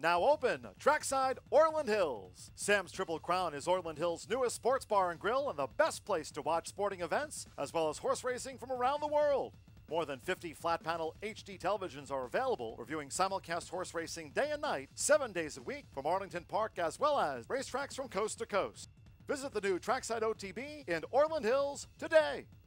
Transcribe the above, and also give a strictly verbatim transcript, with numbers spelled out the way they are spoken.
Now open, Trackside Orland Hills. Sam's Triple Crown is Orland Hills' newest sports bar and grill and the best place to watch sporting events, as well as horse racing from around the world. More than fifty flat-panel H D televisions are available, reviewing simulcast horse racing day and night, seven days a week from Arlington Park, as well as racetracks from coast to coast. Visit the new Trackside O T B in Orland Hills today.